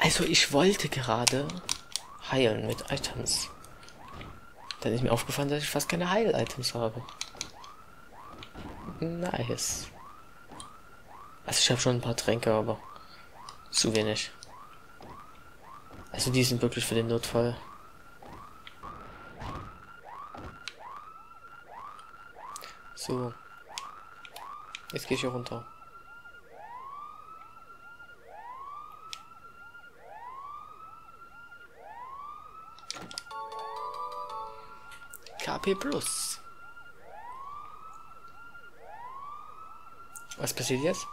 Also ich wollte gerade heilen mit Items. Dann ist mir aufgefallen, dass ich fast keine Heil-Items habe. Nice. Also ich habe schon ein paar Tränke, aber zu wenig. Also die sind wirklich für den Notfall. So. Jetzt gehe ich hier runter. KP Plus. Was passiert jetzt?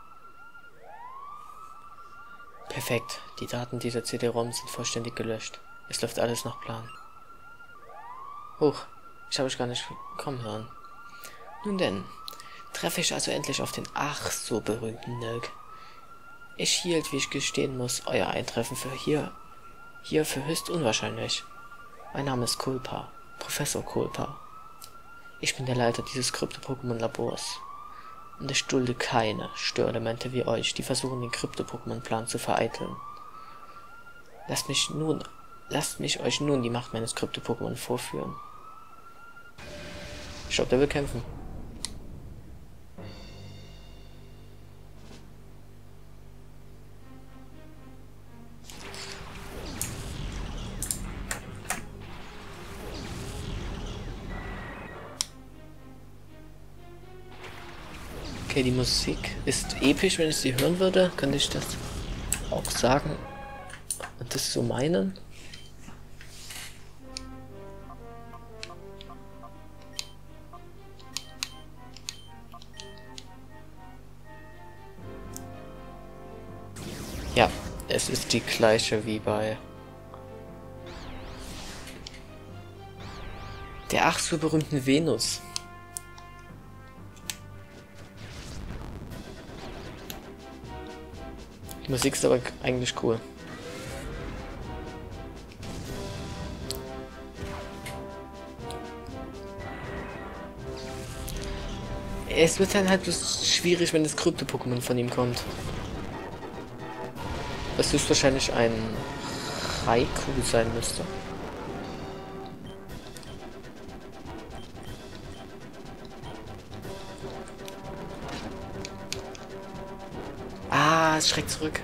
Perfekt. Die Daten dieser CD-ROM sind vollständig gelöscht. Es läuft alles nach Plan. Huch, ich habe euch gar nicht kommen hören. Nun denn, treffe ich also endlich auf den ach so berühmten Nurk. Ich hielt, wie ich gestehen muss, euer Eintreffen für hier für höchst unwahrscheinlich. Mein Name ist Kulpa, Professor Kulpa. Ich bin der Leiter dieses Krypto-Pokémon-Labors. Und ich dulde keine Störelemente wie euch, die versuchen, den Krypto-Pokémon-Plan zu vereiteln. Lasst mich euch nun die Macht meines Krypto-Pokémon vorführen. Ich glaube, der will kämpfen. Okay, die Musik ist episch, wenn ich sie hören würde, könnte ich das auch sagen und das so meinen. Ja, es ist die gleiche wie bei der ach so berühmten Venus. Die Musik ist aber eigentlich cool. Es wird dann halt bloß schwierig, wenn das Krypto-Pokémon von ihm kommt. Das ist wahrscheinlich ein Raikou sein müsste. Ah, es schreckt zurück.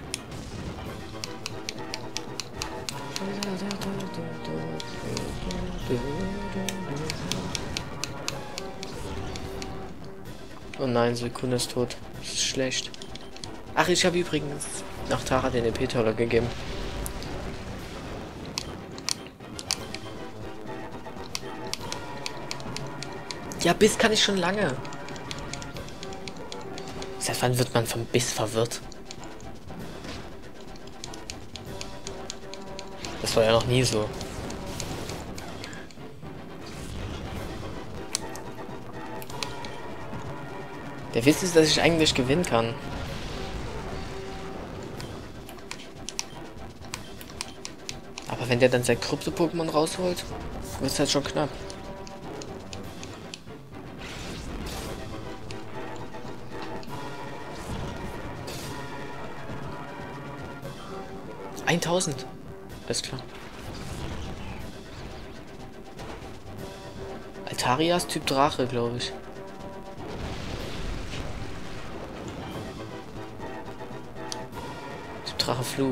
Oh nein, Suicune ist tot. Das ist schlecht. Ach, ich habe übrigens nach Tara den EP-Taler gegeben. Ja, Biss kann ich schon lange. Seit wann wird man vom Biss verwirrt? Das war ja noch nie so. Der Witz ist, dass ich eigentlich gewinnen kann. Aber wenn der dann sein Krypto-Pokémon rausholt, wird es halt schon knapp. $1000. Alles klar. Altarias Typ Drache, glaube ich. Typ Drache Flug.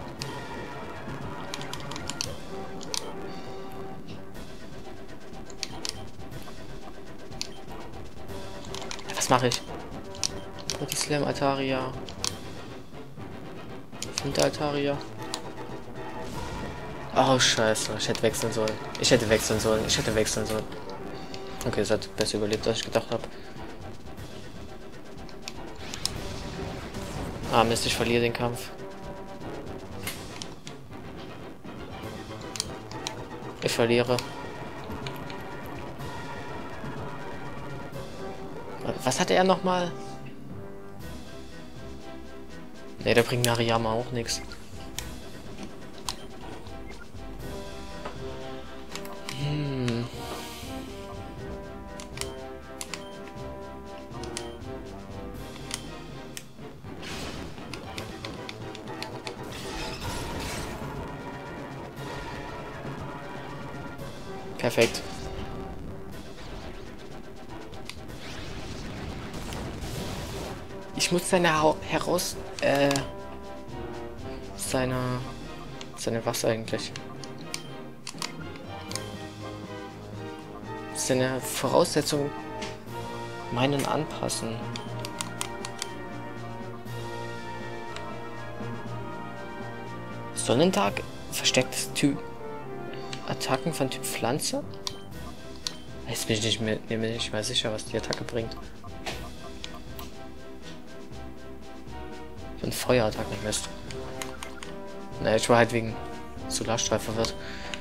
Was mache ich? Body Slam Altaria. Hinter Altaria. Oh, scheiße. Ich hätte wechseln sollen. Ich hätte wechseln sollen. Okay, es hat besser überlebt, als ich gedacht habe. Ah, Mist, ich verliere den Kampf. Ich verliere. Was hatte er nochmal? Ne, der bringt Nariyama auch nichts. Perfekt. Ich muss seine seine was eigentlich? Seine Voraussetzungen meinen anpassen. Sonnentag, verstecktes Typ Attacken von Typ Pflanze? Jetzt bin ich nicht mehr sicher, was die Attacke bringt. Von Feuerattacken, Mist. Ne, ich war halt wegen Solarstrahl verwirrt.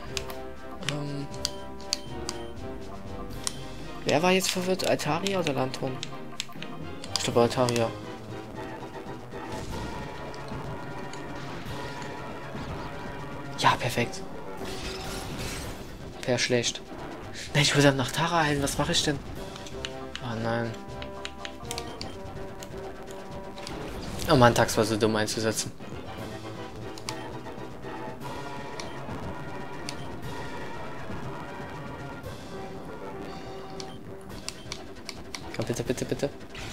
Wer war jetzt verwirrt? Altaria oder Lanturn? Ich glaube Altaria. Ja, perfekt. Wäre schlecht. Nein, ich will dann nach Tara heilen. Was mache ich denn? Oh nein. Oh Mann, Tax war so dumm einzusetzen. Komm, bitte, bitte, bitte.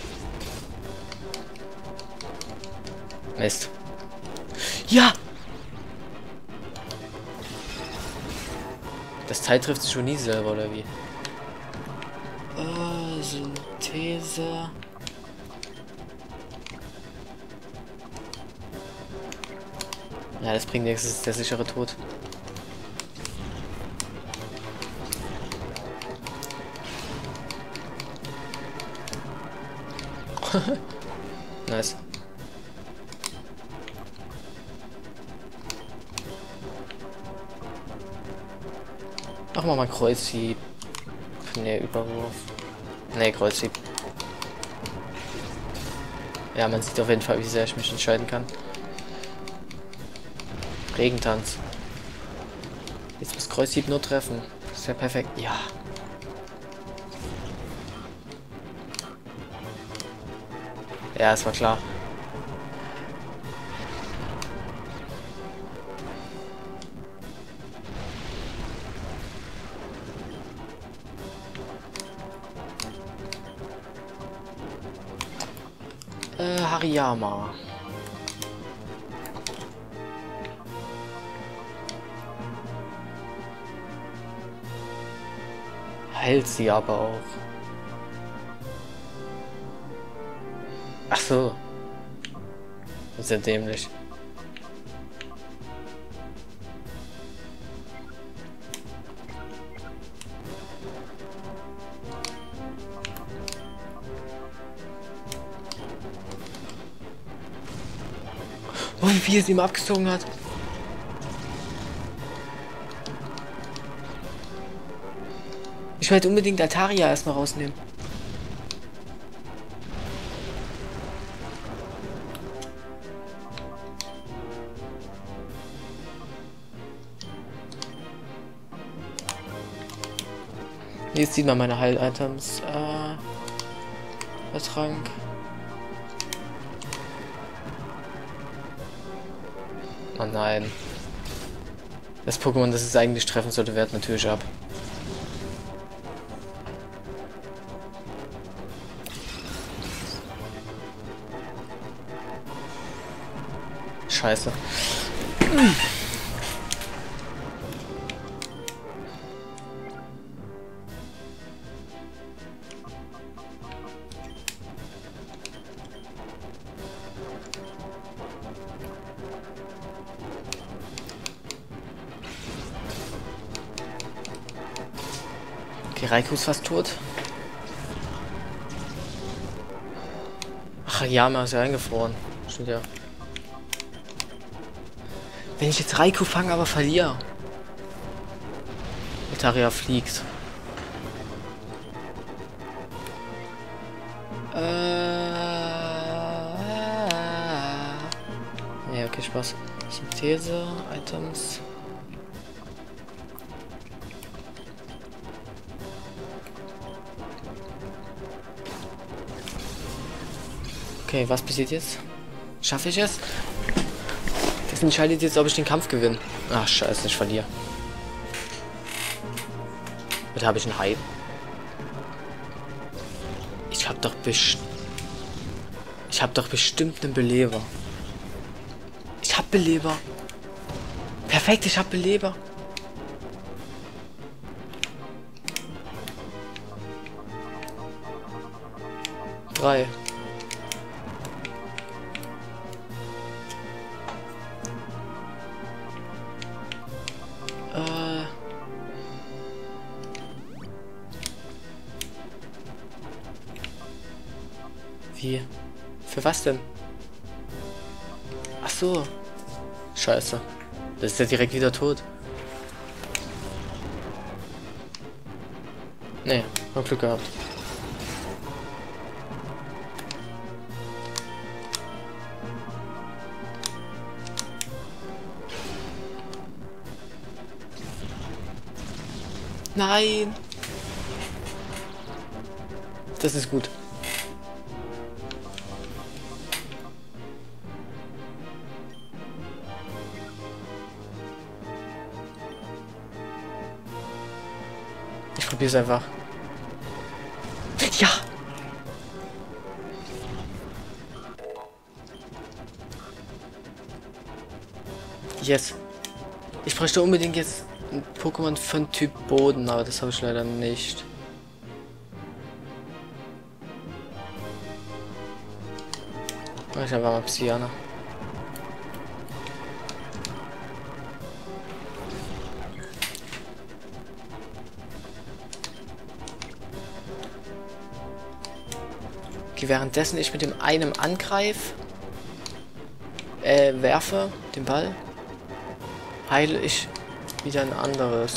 Mist. Ja! Das Teil trifft sich schon nie selber, oder wie? Synthese. Ja, das bringt nichts, das ist der sichere Tod. Nice. Mach mal Kreuzhieb. Ne, Überwurf. Ne, Kreuzhieb. Ja, man sieht auf jeden Fall, wie sehr ich mich entscheiden kann. Regentanz. Jetzt muss Kreuzhieb nur treffen. Das ist ja perfekt. Ja. Ja, es war klar. Hariyama. Heilt sie aber auch. Ach so. Das ist ja dämlich. Und wie es ihm abgezogen hat. Ich wollte unbedingt Altaria erstmal rausnehmen. Jetzt sieht man meine Heil-Items. Der Trank. Oh nein. Das Pokémon, das es eigentlich treffen sollte, wehrt natürlich ab. Scheiße. Okay, Raikou ist fast tot. Ach, Yama ist ja eingefroren. Stimmt ja. Wenn ich jetzt Raikou fange, aber verliere. Altaria fliegt. Ja, okay, Spaß. Synthese, Items. Okay, was passiert jetzt? Schaffe ich es? Das entscheidet jetzt, ob ich den Kampf gewinne. Ach, scheiße, ich verliere. Oder habe ich einen Hype? Ich hab doch bestimmt einen Beleber. Ich hab Beleber. Perfekt, ich hab Beleber. Drei. Wie? Für was denn? Ach so. Scheiße. Das ist ja direkt wieder tot. Nee, hab Glück gehabt. Nein! Das ist gut. Ich probier's einfach. Ja! Yes. Ich bräuchte unbedingt jetzt ein Pokémon von Typ Boden, aber das habe ich leider nicht. Ich habe mal Psyana. Okay, währenddessen ich mit dem einen angreife, werfe den Ball, heile ich wieder ein anderes.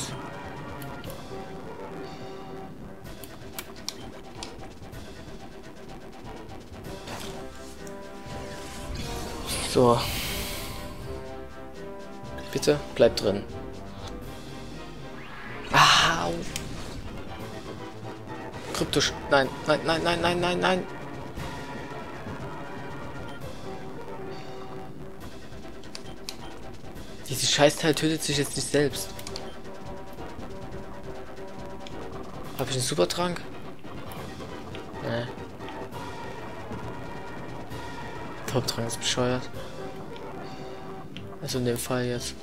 So. Bitte, bleib drin. Au. Kryptisch. Nein, nein, nein, nein, nein, nein, nein. Dieses Scheißteil tötet sich jetzt nicht selbst. Habe ich einen Supertrank? Nee. Top-Trank ist bescheuert. Also in dem Fall jetzt.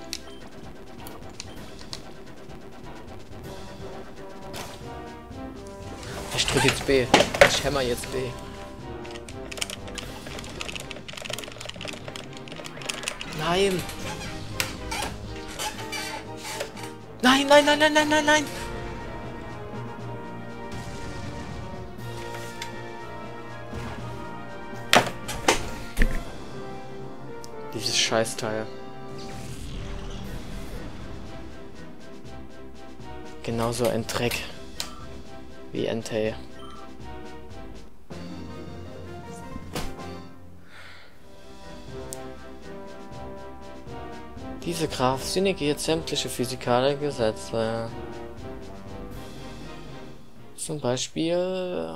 Ich drücke jetzt B. Ich hämmer jetzt B. Nein! Nein, nein, nein, nein, nein, nein, nein! Dieses Scheißteil. Genauso ein Dreck wie Entei. Diese Kraft negiert sämtliche physikalische Gesetze. Zum Beispiel...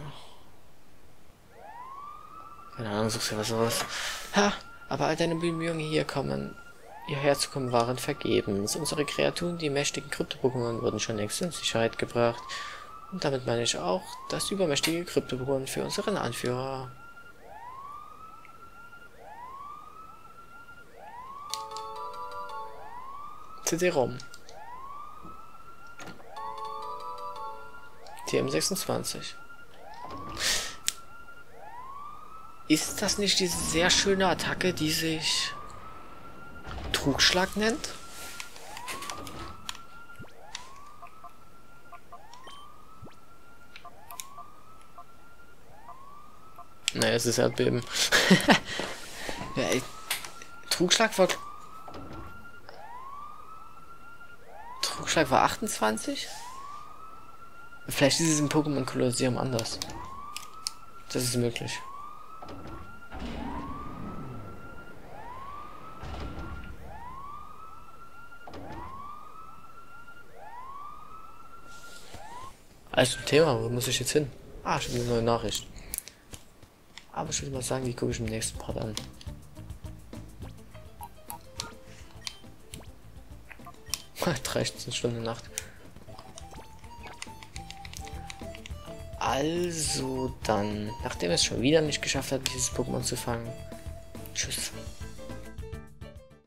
keine Ahnung, suchst du was sowas. Ha! Aber all deine Bemühungen hierher zu kommen, waren vergebens. Unsere Kreaturen, die mächtigen Krypto-Pokémon, wurden schon längst in Sicherheit gebracht. Und damit meine ich auch das übermächtige Krypto-Pokémon für unseren Anführer. CD-ROM. TM26. Ist das nicht diese sehr schöne Attacke, die sich Trugschlag nennt? Naja, es ist Erdbeben. Ja, ey. Trugschlag war 28? Vielleicht ist es im Pokémon Kolosseum anders. Das ist möglich. Alles zum Thema, wo muss ich jetzt hin? Ah, schon eine neue Nachricht. Aber ich würde mal sagen, die gucke ich im nächsten Part an. 13 Stunden Nacht. Also dann, nachdem es schon wieder nicht geschafft hat, dieses Pokémon zu fangen. Tschüss.